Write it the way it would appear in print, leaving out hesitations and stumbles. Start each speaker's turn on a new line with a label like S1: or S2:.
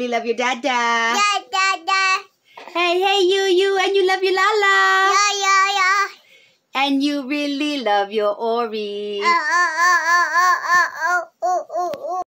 S1: love your dada.
S2: Da.
S1: Hey, you, and you love your Lala.
S2: Yeah.
S1: And you really love your Ori.